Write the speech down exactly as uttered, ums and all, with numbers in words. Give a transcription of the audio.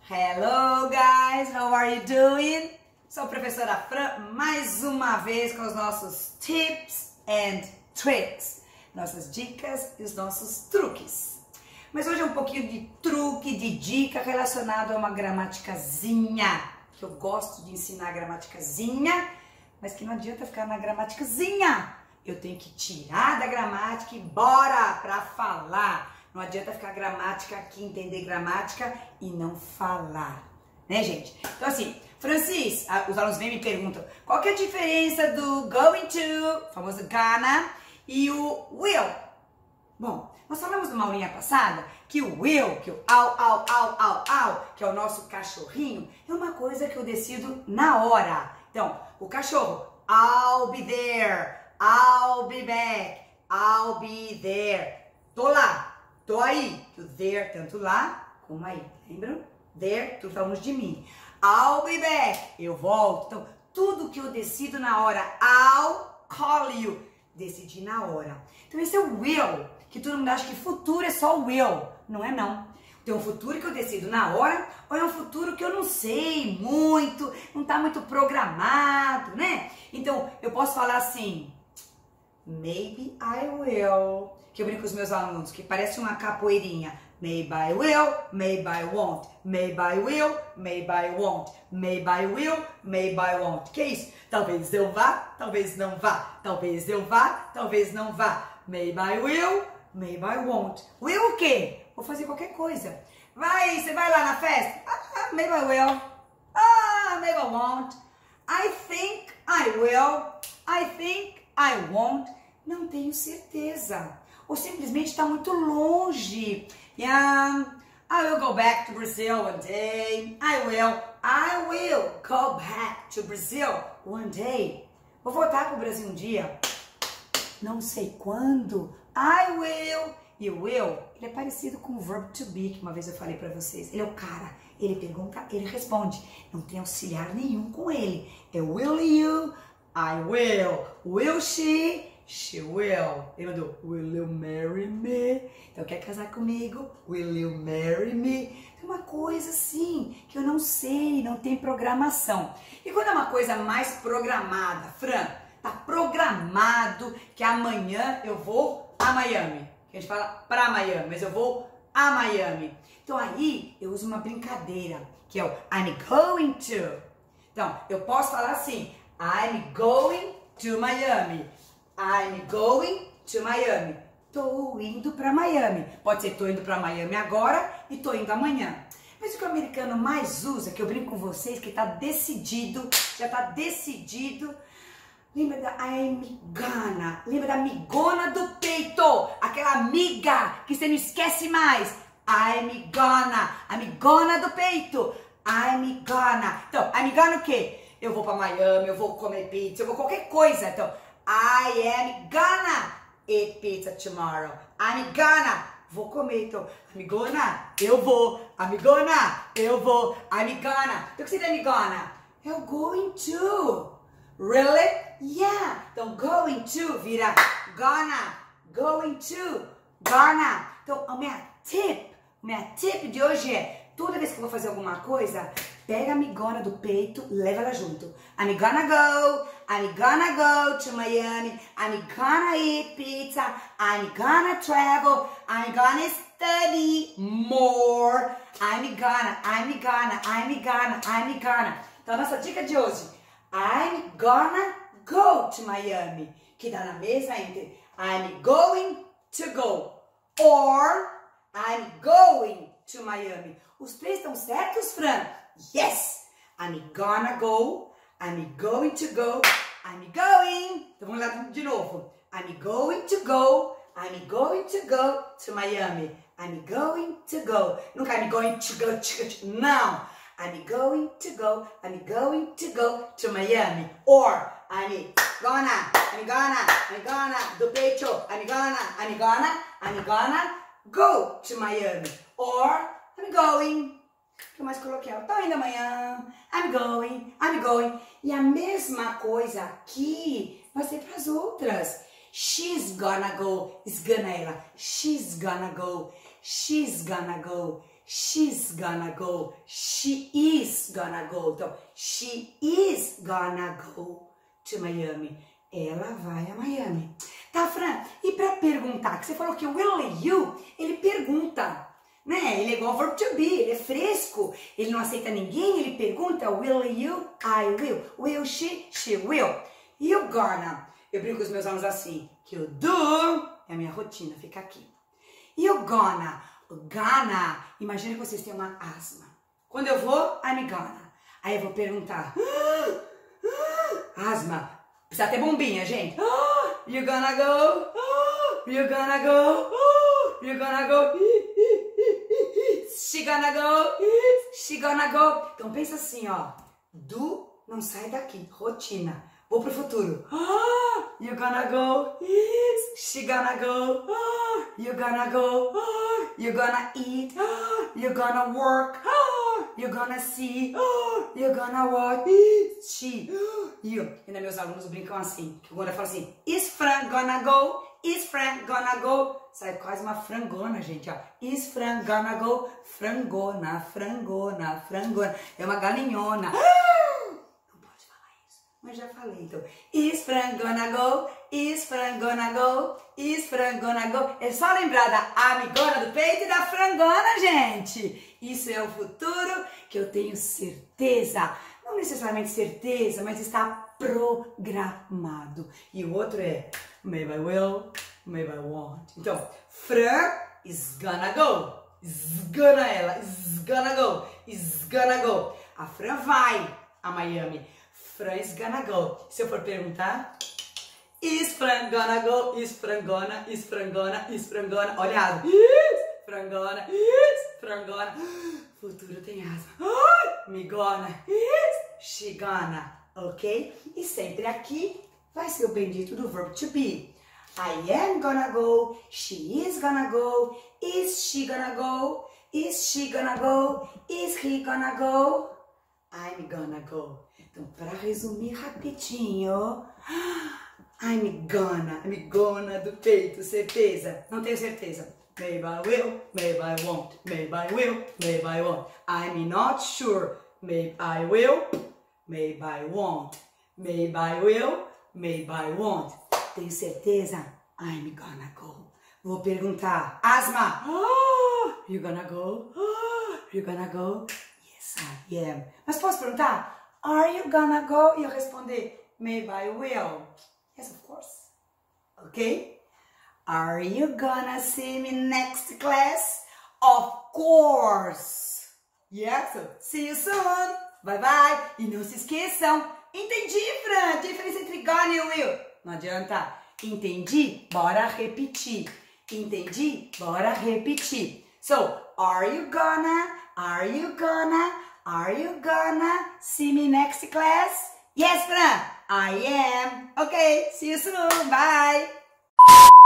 Hello guys, how are you doing? Sou a professora Fran, mais uma vez com os nossos tips and tricks, nossas dicas e os nossos truques. Mas hoje é um pouquinho de truque, de dica relacionado a uma gramaticazinha, que eu gosto de ensinar a gramaticazinha, mas que não adianta ficar na gramaticazinha. Eu tenho que tirar da gramática e bora pra falar. Não adianta ficar gramática aqui, entender gramática e não falar, né, gente? Então, assim, Francis, os alunos vêm e me perguntam qual que é a diferença do going to, famoso gonna, e o will. Bom, nós falamos numa aulinha passada que o will, que o au, au, au, au, au, que é o nosso cachorrinho, é uma coisa que eu decido na hora. Então, o cachorro, I'll be there, I'll be back, I'll be there. Tô lá. Tô aí, o there, tanto lá como aí, lembram? There, tu falamos de mim. I'll be back, eu volto. Então, tudo que eu decido na hora, I'll call you, decidi na hora. Então, esse é o will, que todo mundo acha que futuro é só will. Não é não. Tem um futuro que eu decido na hora, ou é um futuro que eu não sei muito, não tá muito programado, né? Então, eu posso falar assim, maybe I will, que eu brinco com os meus alunos, que parece uma capoeirinha. Maybe I will, maybe I won't. Maybe I will, maybe I won't. Maybe I will, maybe I won't. Que isso? Talvez eu vá, talvez não vá. Talvez eu vá, talvez não vá. Maybe I will, maybe I won't. Will o quê? Vou fazer qualquer coisa. Vai, você vai lá na festa? Ah, maybe I will. Ah, maybe I won't. I think I will. I think I won't. Não tenho certeza. Ou simplesmente está muito longe. Yeah, I will go back to Brazil one day. I will. I will go back to Brazil one day. Vou voltar para o Brasil um dia. Não sei quando. I will. E o will, ele é parecido com o verb to be, que uma vez eu falei para vocês. Ele é o cara. Ele pergunta, ele responde. Não tem auxiliar nenhum com ele. É will you? I will. Will she? She will. Ele mandou, will you marry me? Então, quer casar comigo? Will you marry me? Tem uma coisa assim, que eu não sei, não tem programação. E quando é uma coisa mais programada, Fran, tá programado que amanhã eu vou a Miami. A gente fala pra Miami, mas eu vou a Miami. Então, aí eu uso uma brincadeira, que é o I'm going to. Então, eu posso falar assim, I'm going to Miami. I'm going to Miami. Tô indo para Miami. Pode ser tô indo para Miami agora e tô indo amanhã. Mas o que o americano mais usa, que eu brinco com vocês, que tá decidido, já tá decidido. Lembra da I'm gonna? Lembra da amigona do peito? Aquela amiga que você não esquece mais. I'm gonna. Amigona do peito. I'm gonna. Então, I'm gonna o quê? Eu vou para Miami, eu vou comer pizza, eu vou qualquer coisa. Então, I am gonna eat pizza tomorrow. I'm gonna. Vou comer, então. Amigona, eu vou. Amigona, eu vou. Amigona. Então, o que seria amigona? Eu going to. Really? Yeah. Então, going to vira gonna. Going to. Gonna. Então, a minha tip, minha tip de hoje é, toda vez que eu vou fazer alguma coisa, pega a amigona do peito, leva ela junto. I'm gonna go, I'm gonna go to Miami, I'm gonna eat pizza, I'm gonna travel, I'm gonna study more. I'm gonna, I'm gonna, I'm gonna, I'm gonna. Então, a nossa dica de hoje, I'm gonna go to Miami, que dá na mesma entre I'm going to go or I'm going to Miami. Os três estão certos, Fran? Yes! I'm gonna go, I'm going to go, I'm going. Então vamos lá de novo. I'm going to go, I'm going to go to Miami. I'm going to go. Nunca I'm going to go, to, to, não. I'm going to go, I'm going to go to Miami. Or I'm gonna, I'm gonna, I'm gonna, do peito, I'm gonna, I'm gonna, I'm gonna go to Miami. Or I'm going. O que eu mais coloquei? Eu tô indo amanhã. I'm going, I'm going. E a mesma coisa aqui vai ser para as outras. She's gonna go. Esgana ela. She's gonna go. She's gonna go. she's gonna go, she is gonna go. Então, she is gonna go to Miami. Ela vai a Miami. Tá, Fran? E pra perguntar, que você falou que o will you, ele pergunta, né? Ele é igual ao verb to be, ele é fresco, ele não aceita ninguém, ele pergunta, will you, I will, will she, she will. You gonna, eu brinco com os meus alunos assim, que o do é a minha rotina, fica aqui. You gonna, o gonna, imagina que vocês têm uma asma. Quando eu vou, I'm gonna. Aí eu vou perguntar, ah, ah, asma, precisa ter bombinha, gente. Ah, you gonna go, ah, you gonna go, ah, you gonna go, she gonna go, she gonna go. Então pensa assim, ó, do não sai daqui, rotina. Vou pro futuro. Ah, you gonna go, she gonna go, ah, you gonna go, ah, you gonna eat, ah, you gonna work, ah, you gonna see, ah, you gonna watch, she, you. Ainda meus alunos brincam assim, que quando eu falo assim, is Fran gonna go, is Fran gonna go, sai quase uma frangona, gente, ó. Is Fran gonna go, frangona, frangona, frangona, é uma galinhona. Mas já falei, então. Is Fran gonna go? Is Fran gonna go? Is Fran gonna go? É só lembrar da amigona do peito e da frangona, gente. Isso é o futuro que eu tenho certeza. Não necessariamente certeza, mas está programado. E o outro é maybe I will, maybe I won't. Então, Fran is gonna go. Is gonna ela. Is gonna go. Is gonna go. A Fran vai a Miami. Fran is gonna go. Se eu for perguntar, is Fran gonna go? Is Fran gonna? Is Fran gonna? Is Fran gonna? Olha, is Fran gonna? Is Fran gonna? Futuro tem asma. Me gonna? Is she gonna? Ok? E sempre aqui vai ser o bendito do verb to be. I am gonna go. She is gonna go. Is she gonna go? Is she gonna go? Is he gonna go? I'm gonna go. Então, para resumir rapidinho, I'm gonna, I'm gonna do peito, certeza? Não tenho certeza. Maybe I will, maybe I won't, maybe I will, maybe I won't. I'm not sure. Maybe I will, maybe I won't. Maybe I will, maybe I won't. Tenho certeza? I'm gonna go. Vou perguntar, Asma, oh, you gonna go? Oh, you gonna go? Yes, I am. Mas posso perguntar? Are you gonna go? E eu responder, maybe I will. Yes, of course. Okay? Are you gonna see me next class? Of course. Yes. See you soon. Bye bye. E não se esqueçam. Entendi, Fran. Diferença entre gonna e will. Não adianta. Entendi? Bora repetir. Entendi? Bora repetir. So, are you gonna? Are you gonna? Are you gonna see me next class? Yes, Fran, I am. Okay, see you soon. Bye.